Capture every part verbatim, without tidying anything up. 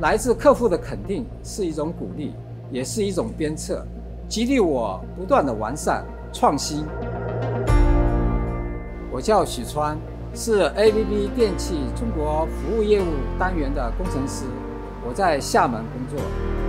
来自客户的肯定是一种鼓励，也是一种鞭策，激励我不断的完善创新。我叫许川，是 A B B 电器中国服务业务单元的工程师，我在厦门工作。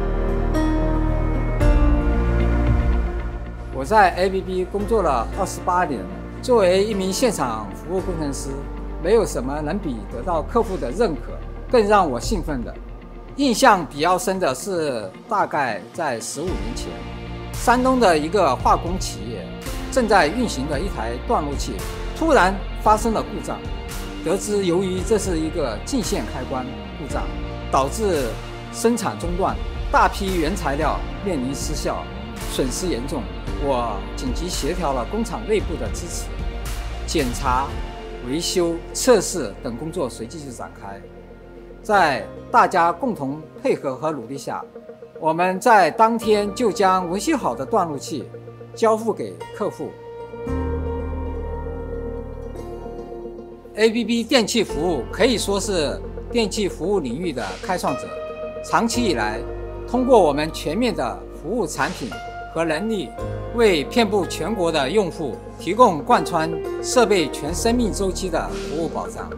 我在 A B B 工作了二十八年，作为一名现场服务工程师，没有什么能比得到客户的认可更让我兴奋的。印象比较深的是，大概在十五年前，山东的一个化工企业正在运行的一台断路器突然发生了故障。得知由于这是一个进线开关故障，导致生产中断，大批原材料面临失效，损失严重。我紧急协调了工厂内部的支持，检查、维修、测试等工作随即就展开。在大家共同配合和努力下，我们在当天就将维修好的断路器交付给客户。A B B 电气服务可以说是电气服务领域的开创者。长期以来，通过我们全面的服务产品和能力，为遍布全国的用户提供贯穿设备全生命周期的服务保障。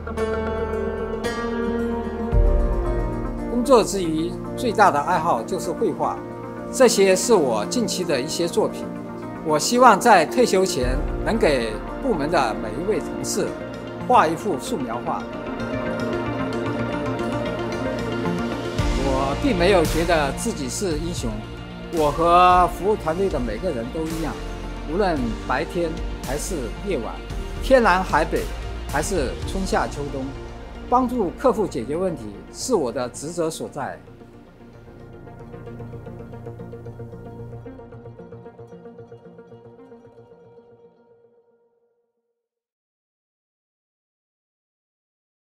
工作之余，最大的爱好就是绘画，这些是我近期的一些作品。我希望在退休前能给部门的每一位同事画一幅素描画。我并没有觉得自己是英雄，我和服务团队的每个人都一样，无论白天还是夜晚，天南海北还是春夏秋冬，帮助客户解决问题是我的职责所在。